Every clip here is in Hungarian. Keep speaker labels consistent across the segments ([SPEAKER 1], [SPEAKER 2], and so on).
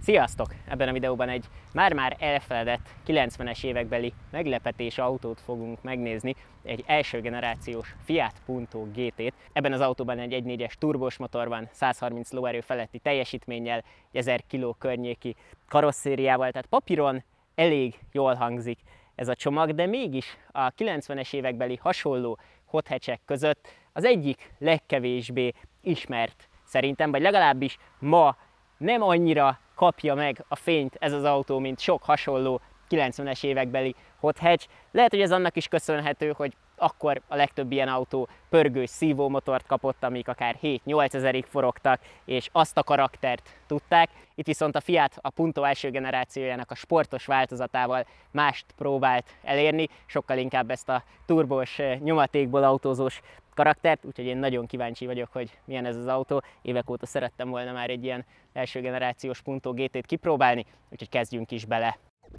[SPEAKER 1] Sziasztok! Ebben a videóban egy már-már elfeledett 90-es évekbeli meglepetés autót fogunk megnézni, egy első generációs Fiat Punto GT-t. Ebben az autóban egy 1.4-es turbós motor van, 130 lóerő feletti teljesítménnyel, 1000 kg környéki karosszériával, tehát papíron elég jól hangzik ez a csomag, de mégis a 90-es évekbeli hasonló hot hatchek között az egyik legkevésbé ismert szerintem, vagy legalábbis ma nem annyira kapja meg a fényt ez az autó, mint sok hasonló 90-es évekbeli hot hatch. Lehet, hogy ez annak is köszönhető, hogy akkor a legtöbb ilyen autó pörgős szívómotort kapott, amik akár 7-8 ezerig forogtak, és azt a karaktert tudták. Itt viszont a Fiat a Punto első generációjának a sportos változatával mást próbált elérni, sokkal inkább ezt a turbós, nyomatékból autózós karaktert, úgyhogy én nagyon kíváncsi vagyok, hogy milyen ez az autó. Évek óta szerettem volna már egy ilyen első generációs Punto GT-t kipróbálni, úgyhogy kezdjünk is bele.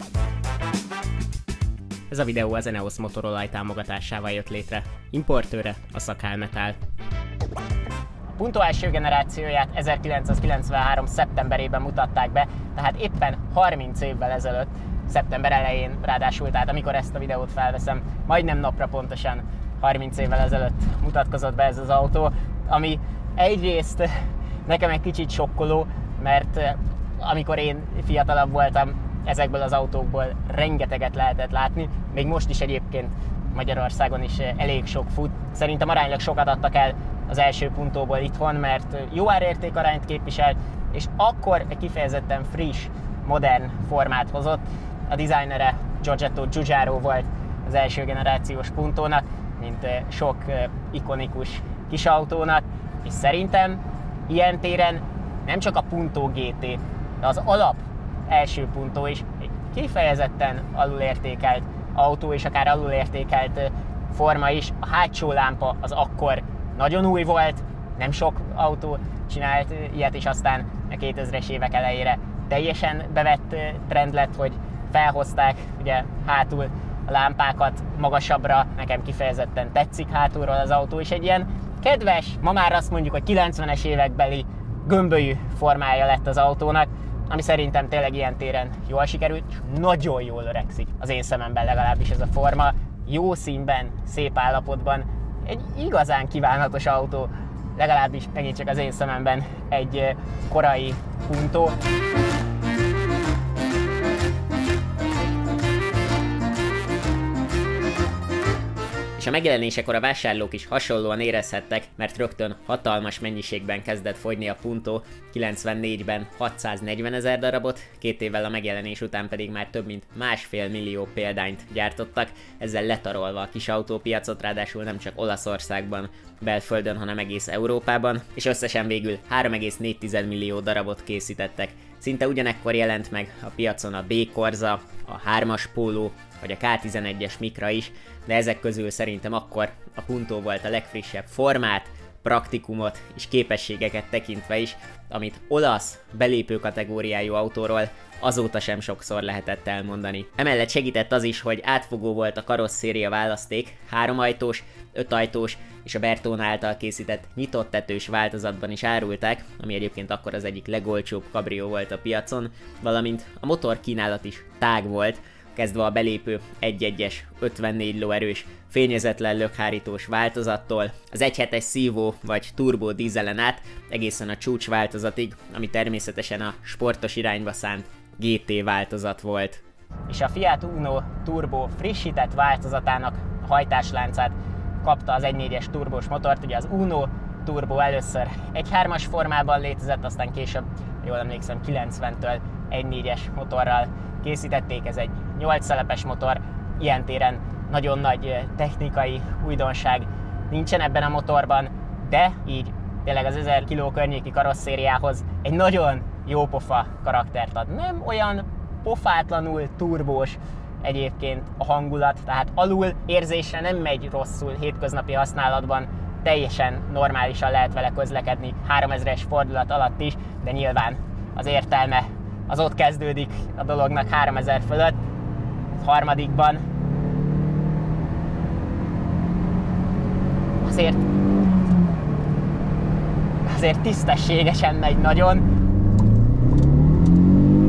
[SPEAKER 1] Ez a videó az Eneos Motorolaj támogatásával jött létre. Importőre a Szakál Metal. A Punto első generációját 1993. szeptemberében mutatták be, tehát éppen 30 évvel ezelőtt, szeptember elején ráadásul, tehát amikor ezt a videót felveszem, majdnem napra pontosan 30 évvel ezelőtt mutatkozott be ez az autó, ami egyrészt nekem egy kicsit sokkoló, mert amikor én fiatalabb voltam, ezekből az autókból rengeteget lehetett látni, még most is egyébként Magyarországon is elég sok fut. Szerintem aránylag sokat adtak el az első Puntóból itthon, mert jó árérték-arányt képviselt, és akkor egy kifejezetten friss, modern formát hozott. A designere Giorgetto Giugiaro volt az első generációs Puntónak, mint sok ikonikus kis autónak, és szerintem ilyen téren nem csak a Punto GT, de az alap első Punto is egy kifejezetten alulértékelt autó, és akár alulértékelt forma is. A hátsó lámpa az akkor nagyon új volt, nem sok autó csinált ilyet, és aztán a 2000-es évek elejére teljesen bevett trend lett, hogy felhozták ugye hátul a lámpákat magasabbra, nekem kifejezetten tetszik hátulról az autó, és egy ilyen kedves, ma már azt mondjuk, hogy 90-es évekbeli gömbölyű formája lett az autónak, ami szerintem tényleg ilyen téren jól sikerült, és nagyon jól öregszik az én szememben legalábbis ez a forma. Jó színben, szép állapotban, egy igazán kívánatos autó, legalábbis megint csak az én szememben egy korai Punto. És a megjelenésekor a vásárlók is hasonlóan érezhettek, mert rögtön hatalmas mennyiségben kezdett fogyni a Punto, 94-ben 640 000 darabot, 2 évvel a megjelenés után pedig már több mint 1,5 millió példányt gyártottak, ezzel letarolva a kis autópiacot, ráadásul nem csak Olaszországban, belföldön, hanem egész Európában, és összesen végül 3,4 millió darabot készítettek. Szinte ugyanekkor jelent meg a piacon a B-Corsa, a 3-as Polo, vagy a K11-es Micra is, de ezek közül szerintem akkor a Punto volt a legfrissebb formát, praktikumot és képességeket tekintve is, amit olasz belépő kategóriájú autóról azóta sem sokszor lehetett elmondani. Emellett segített az is, hogy átfogó volt a karosszéria választék, 3 ajtós, 5 ajtós és a Bertone által készített nyitott tetős változatban is árulták, ami egyébként akkor az egyik legolcsóbb kabrió volt a piacon, valamint a motor kínálat is tág volt, kezdve a belépő 1.1-es 54 lóerős fényezetlen lökhárítós változattól, az 1.7-es szívó vagy turbo dízelen át egészen a csúcs változatig, ami természetesen a sportos irányba szánt GT változat volt. És a Fiat Uno Turbo frissített változatának a hajtásláncát kapta az 1.4-es turbós motort, ugye az Uno Turbo először 1.3-as formában létezett, aztán később, jól emlékszem, 90-től 1.4-es motorral készítették, ez egy 8 szelepes motor, ilyen téren nagyon nagy technikai újdonság nincsen ebben a motorban, de így tényleg az 1000 kg környéki karosszériához egy nagyon jópofa karaktert ad. Nem olyan pofátlanul turbós egyébként a hangulat, tehát alul érzésre nem megy rosszul hétköznapi használatban, teljesen normálisan lehet vele közlekedni 3000-es fordulat alatt is, de nyilván az értelme az ott kezdődik a dolognak 3000 fölött, harmadikban azért tisztességesen megy nagyon.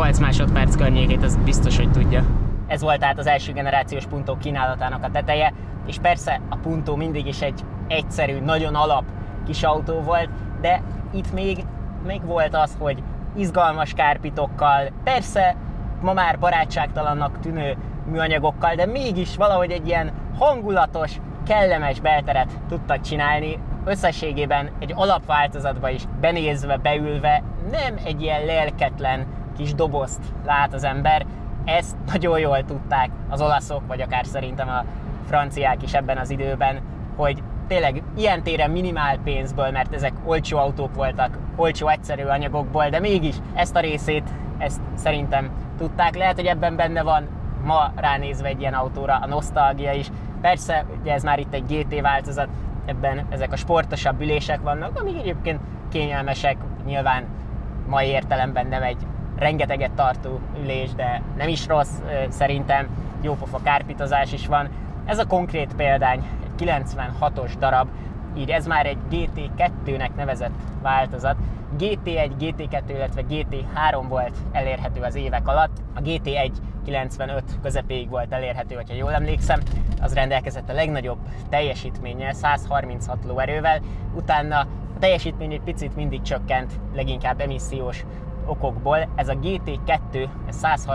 [SPEAKER 2] 8 másodperc környékét, ez biztos, hogy tudja. Ez volt tehát az első generációs Punto kínálatának a teteje, és persze a Punto mindig is egy egyszerű, nagyon alap kis autó volt, de itt még volt az, hogy izgalmas kárpitokkal, persze ma már barátságtalannak tűnő műanyagokkal, de mégis valahogy egy ilyen hangulatos, kellemes belteret tudtak csinálni. Összességében egy alapváltozatba is benézve, beülve nem egy ilyen lelketlen kis dobozt lát az ember. Ezt nagyon jól tudták az olaszok, vagy akár szerintem a franciák is ebben az időben, hogy tényleg ilyen téren minimál pénzből, mert ezek olcsó autók voltak, olcsó egyszerű anyagokból, de mégis ezt a részét, ezt szerintem tudták. Lehet, hogy ebben benne van ma ránézve egy ilyen autóra a nosztalgia is. Persze, ugye ez már itt egy GT változat, ebben ezek a sportosabb ülések vannak, amik egyébként kényelmesek, nyilván mai értelemben nem egy rengeteget tartó ülés, de nem is rossz, szerintem jópofa kárpitozás is van. Ez a konkrét példány egy 96-os darab, így ez már egy GT2-nek nevezett változat. GT1, GT2, illetve GT3 volt elérhető az évek alatt. A GT1 95 közepéig volt elérhető, hogyha jól emlékszem. Az rendelkezett a legnagyobb teljesítménnyel, 136 lóerővel. Utána a teljesítmény egy picit mindig csökkent, leginkább emissziós okokból. Ez a GT2 ez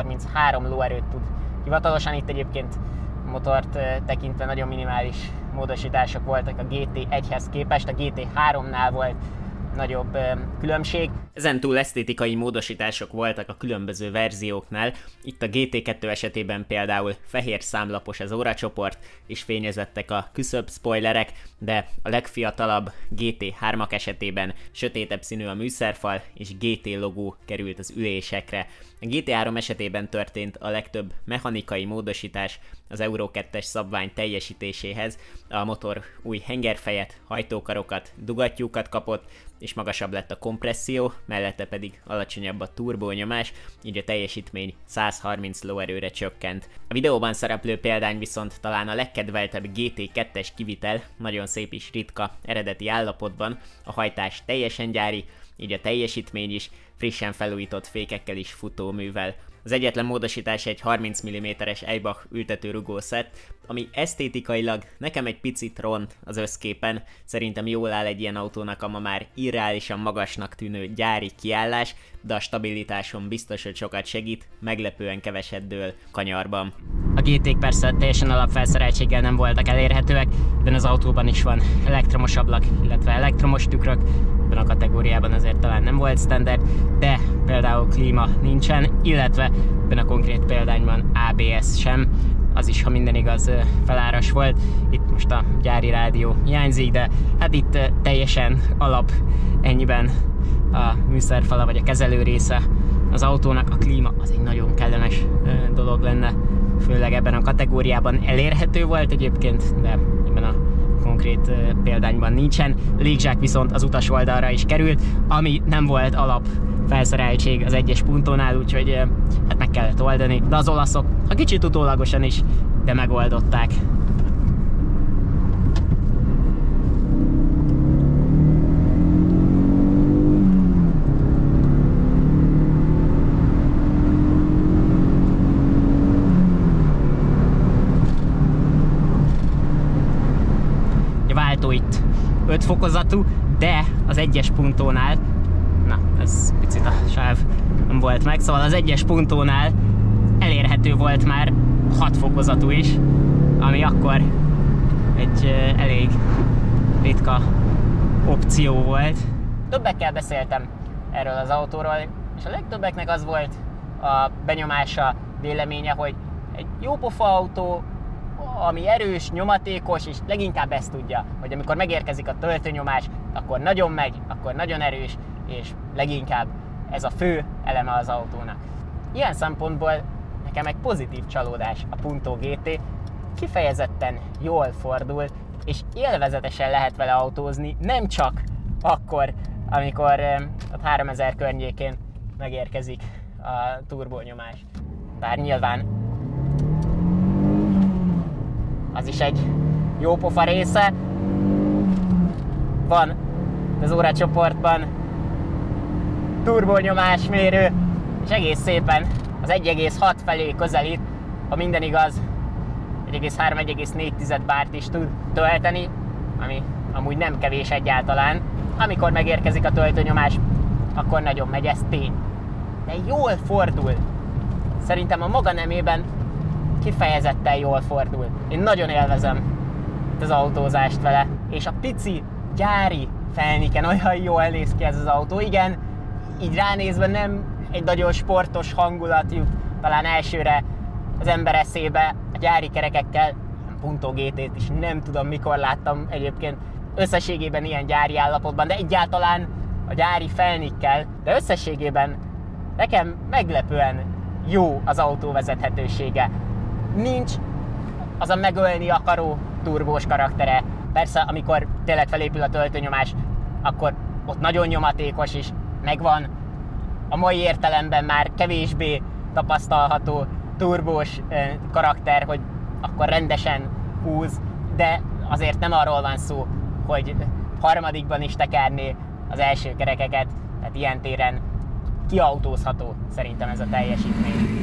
[SPEAKER 2] 133 lóerőt tud hivatalosan. Itt egyébként motort tekintve nagyon minimális módosítások voltak a GT1-hez képest, a GT3-nál volt nagyobb különbség.
[SPEAKER 1] Ezen túl esztétikai módosítások voltak a különböző verzióknál. Itt a GT2 esetében például fehér számlapos az óracsoport, és fényezettek a küszöb spoilerek, de a legfiatalabb GT3-ak esetében sötétebb színű a műszerfal, és GT logó került az ülésekre. A GT3 esetében történt a legtöbb mechanikai módosítás az Euro 2-es szabvány teljesítéséhez. A motor új hengerfejet, hajtókarokat, dugattyúkat kapott, és magasabb lett a kompresszió, mellette pedig alacsonyabb a turbónyomás, így a teljesítmény 130 lóerőre csökkent. A videóban szereplő példány viszont talán a legkedveltebb GT2-es kivitel, nagyon szép és ritka eredeti állapotban, a hajtás teljesen gyári, így a teljesítmény is frissen felújított fékekkel is futóművel. Az egyetlen módosítás egy 30 mm-es Eibach ültetőrugó szett, ami esztétikailag nekem egy picit ront az összképen. Szerintem jól áll egy ilyen autónak a ma már irreálisan magasnak tűnő gyári kiállás, de a stabilitáson biztos, hogy sokat segít, meglepően keveset dől kanyarban.
[SPEAKER 2] A GT-k persze teljesen alapfelszereltséggel nem voltak elérhetőek, ebben az autóban is van elektromos ablak, illetve elektromos tükrök, ebben a kategóriában azért talán nem volt standard, de például klíma nincsen, illetve ebben a konkrét példányban ABS sem, az is, ha minden igaz, feláras volt. Itt most a gyári rádió hiányzik, de hát itt teljesen alap ennyiben a műszerfala vagy a kezelő része az autónak. A klíma az egy nagyon kellemes dolog lenne, főleg ebben a kategóriában elérhető volt egyébként, de ebben a konkrét példányban nincsen. Légzsák viszont az utas oldalra is került, ami nem volt alap felszereltség az egyes Puntónál, úgyhogy hát meg kellett oldani, de az olaszok, ha kicsit utólagosan is, de megoldották. A váltó itt 5 fokozatú, de az egyes Puntónál, na, ez picit a sáv nem volt meg, szóval az egyes Puntónál elérhető volt már 6 fokozatú is, ami akkor egy elég ritka opció volt. Többekkel beszéltem erről az autóról, és a legtöbbeknek az volt a benyomása, véleménye, hogy egy jópofa autó, ami erős, nyomatékos, és leginkább ezt tudja, hogy amikor megérkezik a töltőnyomás, akkor nagyon megy, akkor nagyon erős, és leginkább ez a fő eleme az autónak. Ilyen szempontból nekem egy pozitív csalódás a Punto GT, kifejezetten jól fordul, és élvezetesen lehet vele autózni, nem csak akkor, amikor a 3000 környékén megérkezik a turbónyomás. Bár nyilván az is egy jó pofa része. Van az óracsoportban turbónyomásmérő, és egész szépen az 1,6 felé közelít, ha minden igaz, 1,3-1,4 bárt is tud tölteni, ami amúgy nem kevés egyáltalán. Amikor megérkezik a töltőnyomás, akkor nagyon megy, ez tény. De jól fordul. Szerintem a maga nemében kifejezetten jól fordul. Én nagyon élvezem itt az autózást vele. És a pici, gyári felniken olyan jól néz ki ez az autó. Igen, így ránézve nem egy nagyon sportos hangulat jut talán elsőre az ember eszébe a gyári kerekekkel. Punto GT-t is nem tudom mikor láttam egyébként összességében ilyen gyári állapotban, de egyáltalán a gyári felnikkel, de összességében nekem meglepően jó az autó vezethetősége. Nincs az a megölni akaró turbós karaktere. Persze, amikor tényleg felépül a töltőnyomás, akkor ott nagyon nyomatékos is megvan. A mai értelemben már kevésbé tapasztalható turbós karakter, hogy akkor rendesen húz, de azért nem arról van szó, hogy harmadikban is tekerné az első kerekeket, tehát ilyen téren kiautózható szerintem ez a teljesítmény.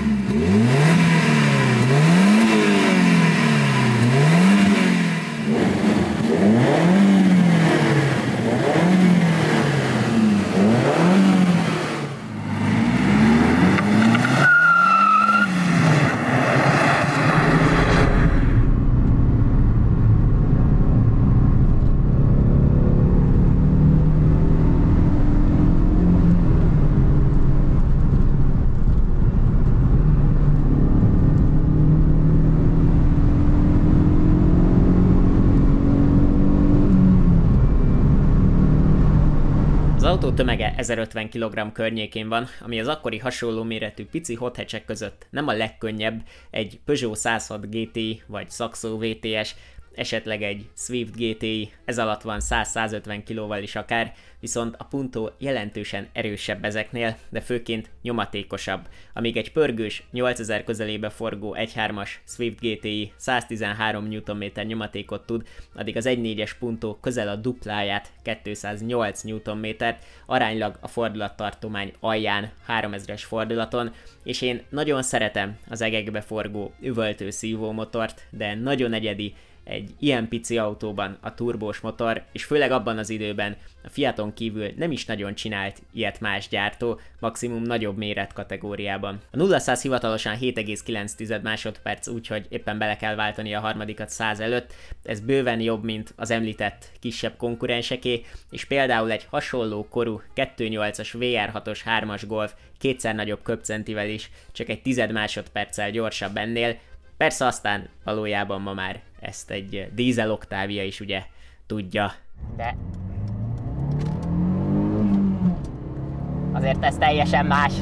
[SPEAKER 1] Az autó tömege 1050 kg környékén van, ami az akkori hasonló méretű pici hot hatchek között nem a legkönnyebb, egy Peugeot 106 GTI vagy Saxo VTS, esetleg egy Swift GTI, ez alatt van 100-150 kg-val is akár, viszont a Punto jelentősen erősebb ezeknél, de főként nyomatékosabb. Amíg egy pörgős, 8000 közelébe forgó 1.3-as Swift GTI 113 Nm nyomatékot tud, addig az 1.4-es Punto közel a dupláját, 208 Nm, aránylag a fordulattartomány alján 3000-es fordulaton, és én nagyon szeretem az egekbe forgó üvöltő szívómotort, de nagyon egyedi egy ilyen pici autóban a turbós motor, és főleg abban az időben a Fiaton kívül nem is nagyon csinált ilyet más gyártó, maximum nagyobb méret kategóriában. A 0-100 hivatalosan 7,9 másodperc, úgyhogy éppen bele kell váltani a harmadikat 100 előtt, ez bőven jobb, mint az említett kisebb konkurenseké, és például egy hasonló korú 2.8-as VR6-os 3-as Golf kétszer nagyobb köbcentivel is csak egy 10 másodperccel gyorsabb ennél. Persze aztán valójában ma már ezt egy dízel Octavia is ugye tudja.
[SPEAKER 2] De azért ez teljesen más.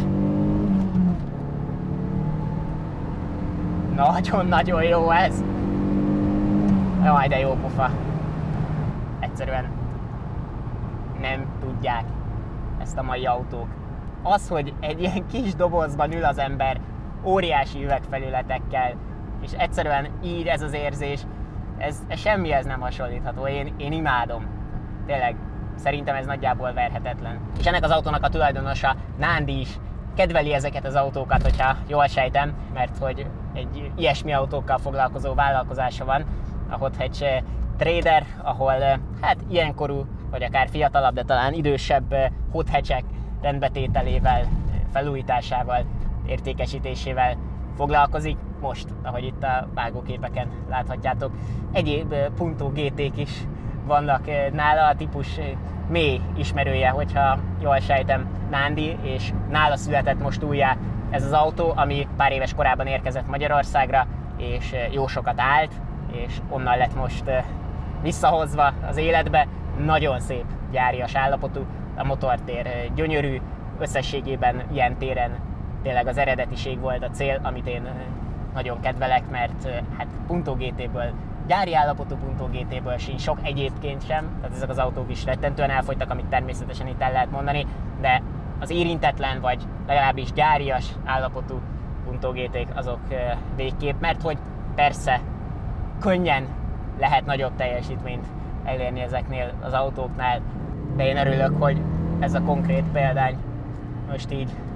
[SPEAKER 2] Nagyon-nagyon jó ez. Jaj, de jó pofa. Egyszerűen nem tudják ezt a mai autók. Az, hogy egy ilyen kis dobozban ül az ember óriási üvegfelületekkel, és egyszerűen így ez az érzés, ez semmihez nem hasonlítható. Én imádom. Tényleg, szerintem ez nagyjából verhetetlen. És ennek az autónak a tulajdonosa, Nándi is kedveli ezeket az autókat, hogyha jól sejtem, mert hogy egy ilyesmi autókkal foglalkozó vállalkozása van, a Hot Hatch Trader, ahol hát ilyenkorú, vagy akár fiatalabb, de talán idősebb hot hatchek rendbetételével, felújításával, értékesítésével foglalkozik. Most, ahogy itt a vágóképeken láthatjátok, egyéb Punto GT-k is vannak nála, a típus mély ismerője, hogyha jól sejtem, Nándi, és nála született most újjá ez az autó, ami pár éves korában érkezett Magyarországra, és jó sokat állt, és onnan lett most visszahozva az életbe. Nagyon szép gyárias állapotú, a motortér gyönyörű, összességében ilyen téren tényleg az eredetiség volt a cél, amit én nagyon kedvelek, mert hát Punto GT-ből, gyári állapotú Punto GT-ből sincs sok egyébként sem, tehát ezek az autók is rettentően elfogytak, amit természetesen itt el lehet mondani, de az érintetlen, vagy legalábbis gyárias állapotú Punto GT-k azok végképp, mert hogy persze könnyen lehet nagyobb teljesítményt elérni ezeknél az autóknál, de én örülök, hogy ez a konkrét példány most így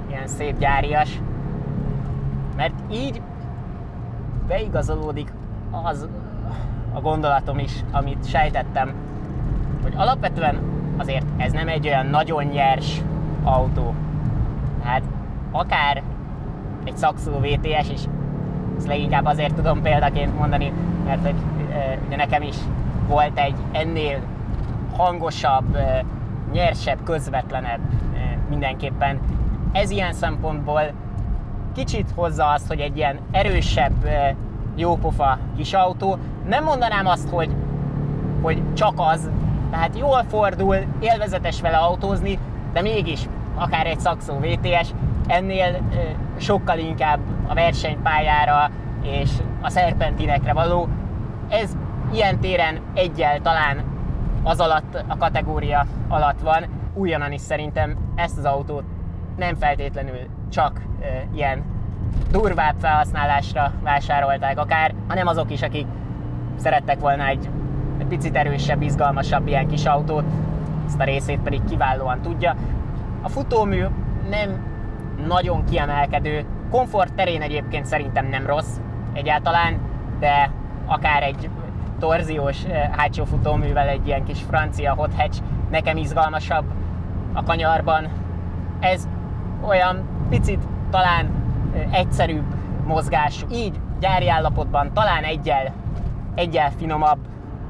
[SPEAKER 2] ilyen szép gyárias, mert így beigazolódik az a gondolatom is, amit sejtettem, hogy alapvetően azért ez nem egy olyan nagyon nyers autó. Tehát akár egy Saxo VTS is, ezt leginkább azért tudom példaként mondani, mert hogy ugye nekem is volt egy ennél hangosabb, nyersebb, közvetlenebb mindenképpen. Ez ilyen szempontból kicsit hozza azt, hogy egy ilyen erősebb, jópofa kis autó. Nem mondanám azt, hogy csak az, tehát jól fordul, élvezetes vele autózni, de mégis akár egy Saxo VTS ennél sokkal inkább a versenypályára és a szerpentinekre való. Ez ilyen téren egyel talán az alatt, a kategória alatt van. Újonnan is szerintem ezt az autót nem feltétlenül csak ilyen durvább felhasználásra vásárolták akár, hanem azok is, akik szerettek volna egy picit erősebb, izgalmasabb ilyen kis autót, ezt a részét pedig kiválóan tudja. A futómű nem nagyon kiemelkedő, komfort terén egyébként szerintem nem rossz egyáltalán, de akár egy torziós hátsó futóművel egy ilyen kis francia hot hatch nekem izgalmasabb a kanyarban. Ez olyan picit talán egyszerűbb mozgású, így gyári állapotban talán egyel finomabb.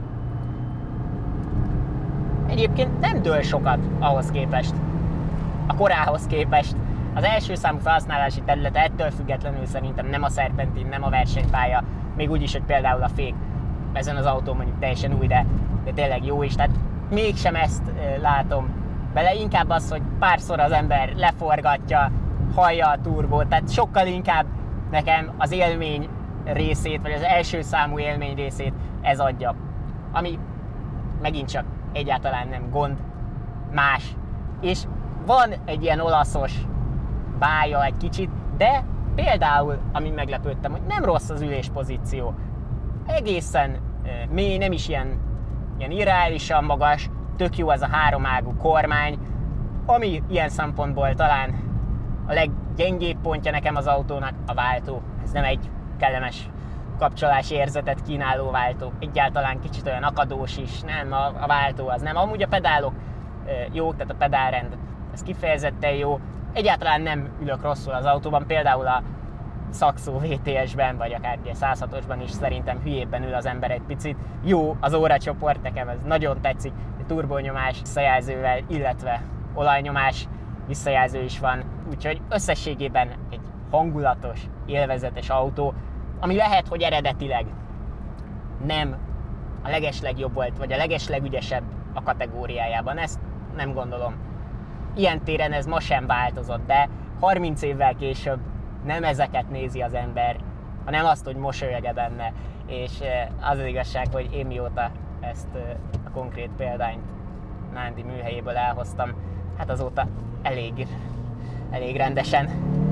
[SPEAKER 2] Egyébként nem dől sokat ahhoz képest, a korához képest. Az első számú felhasználási területe ettől függetlenül szerintem nem a szerpentin, nem a versenypálya, még úgy is, hogy például a fék ezen az autó mondjuk teljesen új, de tényleg jó is, tehát mégsem ezt látom bele, inkább az, hogy párszor az ember leforgatja, hallja a turbót, tehát sokkal inkább nekem az élmény részét, vagy az első számú élmény részét ez adja, ami megint csak egyáltalán nem gond, más, és van egy ilyen olaszos bája egy kicsit, de például, ami meglepődtem, hogy nem rossz az üléspozíció. Egészen mély, nem is ilyen irreálisan magas, tök jó ez a háromágú kormány, ami ilyen szempontból talán a leggyengébb pontja nekem az autónak a váltó. Ez nem egy kellemes kapcsolási érzetet kínáló váltó, egyáltalán kicsit olyan akadós is, nem, a váltó az nem. Amúgy a pedálok jók, tehát a pedálrend, ez kifejezetten jó. Egyáltalán nem ülök rosszul az autóban, például a Saxo VTS-ben, vagy akár ugye 106-osban is szerintem hülyébben ül az ember egy picit. Jó az óracsoport, nekem ez nagyon tetszik, turbónyomás visszajelzővel, illetve olajnyomás visszajelző is van, úgyhogy összességében egy hangulatos, élvezetes autó, ami lehet, hogy eredetileg nem a legeslegjobb volt, vagy a legeslegügyesebb a kategóriájában, ezt nem gondolom. Ilyen téren ez ma sem változott, de 30 évvel később nem ezeket nézi az ember, hanem azt, hogy mosolyog benne, és az az igazság, hogy én mióta ezt a konkrét példányt Nándi műhelyéből elhoztam, hát azóta elég rendesen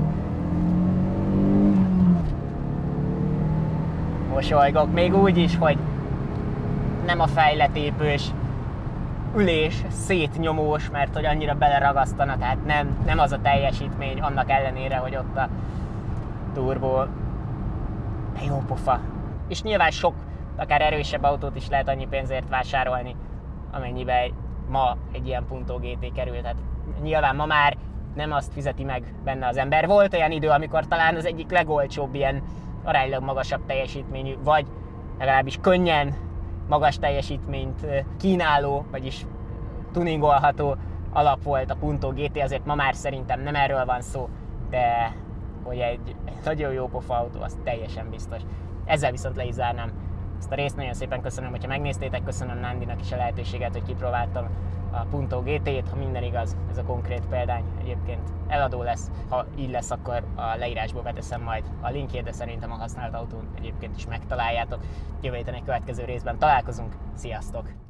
[SPEAKER 2] mosolygok, még úgy is, hogy nem a fejletépős ülés, szétnyomós, mert hogy annyira beleragasztana, tehát nem az a teljesítmény, annak ellenére, hogy ott a turbó jó pofa. És nyilván sok, akár erősebb autót is lehet annyi pénzért vásárolni, amennyiben ma egy ilyen Punto GT kerül. Tehát nyilván ma már nem azt fizeti meg benne az ember. Volt olyan idő, amikor talán az egyik legolcsóbb ilyen aránylag magasabb teljesítményű, vagy legalábbis könnyen magas teljesítményt kínáló, vagyis tuningolható alap volt a Punto GT, azért ma már szerintem nem erről van szó, de hogy egy nagyon jó pofa autó, az teljesen biztos. Ezzel viszont le is zárnám ezt a részt. Nagyon szépen köszönöm, hogyha megnéztétek, köszönöm Nándinak is a lehetőséget, hogy kipróbáltam a Punto GT-t. Ha minden igaz, ez a konkrét példány egyébként eladó lesz. Ha így lesz, akkor a leírásba beteszem majd a linkjét, de szerintem a használt autón egyébként is megtaláljátok. Jövő héten egy következő részben találkozunk. Sziasztok!